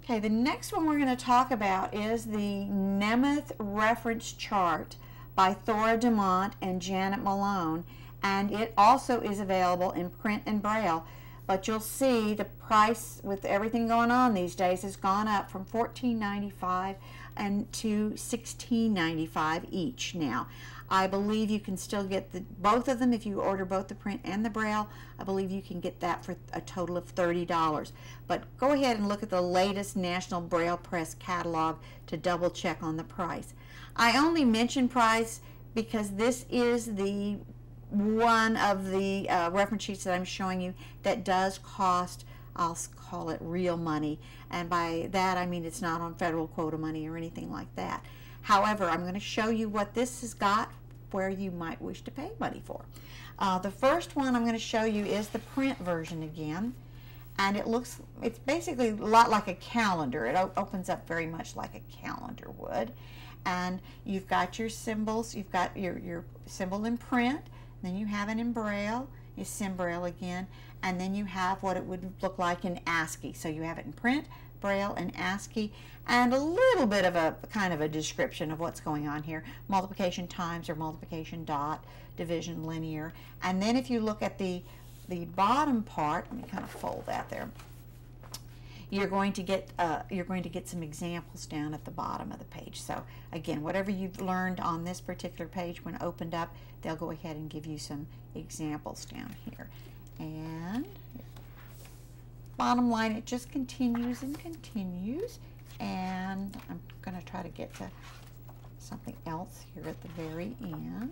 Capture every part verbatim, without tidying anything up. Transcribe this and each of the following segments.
Okay, the next one we're going to talk about is the Nemeth reference chart by Thora Dumont and Janet Malone, and it also is available in print and braille. But you'll see the price with everything going on these days has gone up from fourteen ninety-five and to sixteen ninety-five each now. I believe you can still get the, both of them if you order both the print and the braille. I believe you can get that for a total of thirty dollars. But go ahead and look at the latest National Braille Press catalog to double check on the price. I only mention price because this is the one of the uh, reference sheets that I'm showing you that does cost, I'll call it real money, and by that I mean it's not on federal quota money or anything like that. However, I'm going to show you what this has got where you might wish to pay money for. Uh, the first one I'm going to show you is the print version again, and it looks, it's basically a lot like a calendar. It op opens up very much like a calendar would, and you've got your symbols, you've got your, your symbol in print, then you have it in braille, you sim braille again, and then you have what it would look like in ASCII. So you have it in print, braille, and ASCII, and a little bit of a kind of a description of what's going on here. Multiplication times or multiplication dot, division linear. And then if you look at the, the bottom part, let me kind of fold that there. You're going to get uh, you're going to get some examples down at the bottom of the page. So again, whatever you've learned on this particular page when opened up, they'll go ahead and give you some examples down here. And bottom line, it just continues and continues. And I'm going to try to get to something else here at the very end.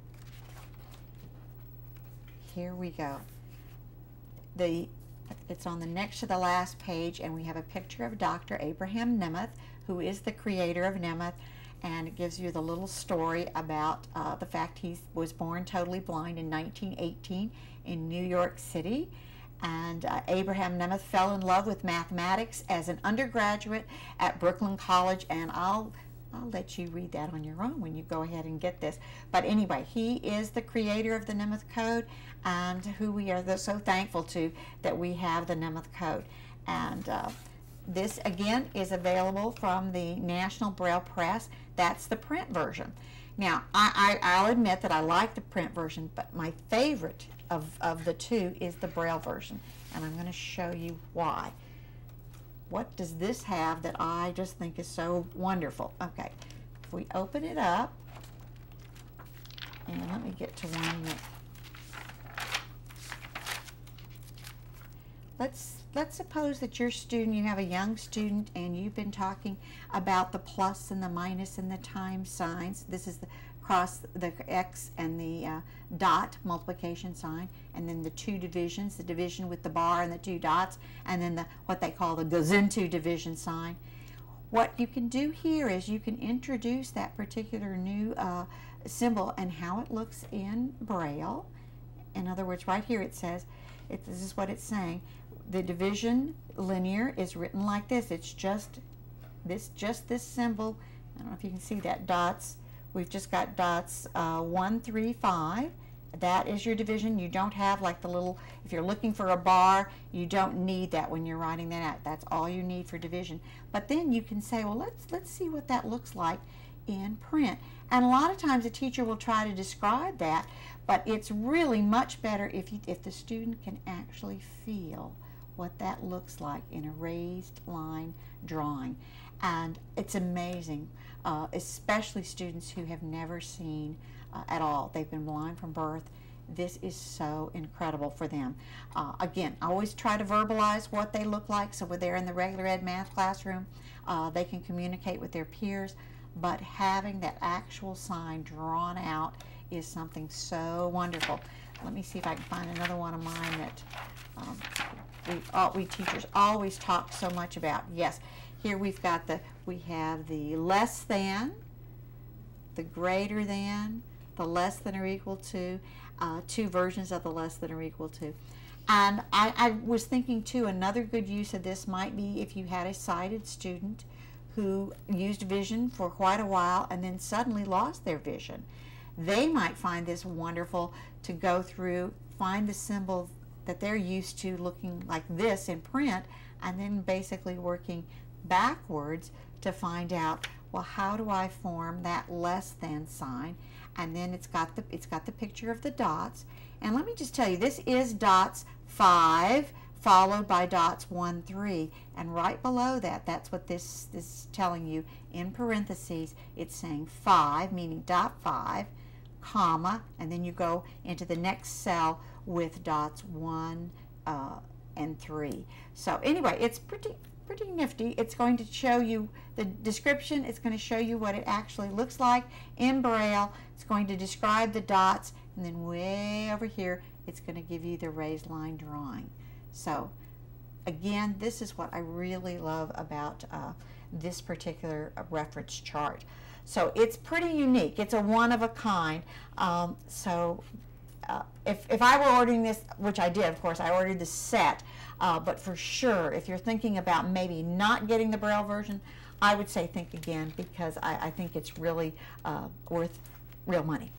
Here we go. The It's on the next to the last page, and we have a picture of Doctor Abraham Nemeth, who is the creator of Nemeth, and it gives you the little story about uh, the fact he was born totally blind in nineteen eighteen in New York City. And uh, Abraham Nemeth fell in love with mathematics as an undergraduate at Brooklyn College, and I'll I'll let you read that on your own when you go ahead and get this. But anyway, he is the creator of the Nemeth Code, and who we are so thankful to that we have the Nemeth Code. And uh, this, again, is available from the National Braille Press. That's the print version. Now, I, I, I'll admit that I like the print version, but my favorite of, of the two is the Braille version, and I'm going to show you why. What does this have that I just think is so wonderful? Okay, if we open it up, and let me get to one that, let's, let's suppose that your student, you have a young student, and you've been talking about the plus and the minus and the time signs. This is the cross, the X and the uh, dot multiplication sign, and then the two divisions, the division with the bar and the two dots, and then the what they call the goes into division sign. What you can do here is you can introduce that particular new uh, symbol and how it looks in Braille. In other words, right here it says, it, this is what it's saying, the division linear is written like this. It's just this, just this symbol. I don't know if you can see that, dots. We've just got dots uh, one, three, five. That is your division. You don't have like the little, if you're looking for a bar, you don't need that when you're writing that out. That's all you need for division. But then you can say, well, let's, let's see what that looks like in print. And a lot of times a teacher will try to describe that, but it's really much better if, you, if the student can actually feel what that looks like in a raised line drawing. And it's amazing, uh, especially students who have never seen uh, at all. They've been blind from birth. This is so incredible for them. Uh, again, I always try to verbalize what they look like, so when they're in the regular ed math classroom, uh, they can communicate with their peers, but having that actual sign drawn out is something so wonderful. Let me see if I can find another one of mine that um, we, all, we teachers always talk so much about. Yes. Here we've got the, we have the less than, the greater than, the less than or equal to, uh, two versions of the less than or equal to. And I, I was thinking too, another good use of this might be if you had a sighted student who used vision for quite a while and then suddenly lost their vision. They might find this wonderful to go through, find the symbol that they're used to looking like this in print, and then basically working backwards to find out, well, how do I form that less than sign? And then it's got the it's got the picture of the dots. And let me just tell you, this is dots five followed by dots one, three, and right below that, that's what this, this is telling you in parentheses. It's saying five, meaning dot five, comma, and then you go into the next cell with dots one uh, and three. So anyway, it's pretty pretty nifty. It's going to show you the description. It's going to show you what it actually looks like in Braille. It's going to describe the dots, and then way over here, it's going to give you the raised line drawing. So again, this is what I really love about uh, this particular uh, reference chart. So it's pretty unique. It's a one of a kind. Um, so uh, if, if I were ordering this, which I did, of course, I ordered the set, uh, but for sure, if you're thinking about maybe not getting the Braille version, I would say think again, because I, I think it's really uh, worth real money.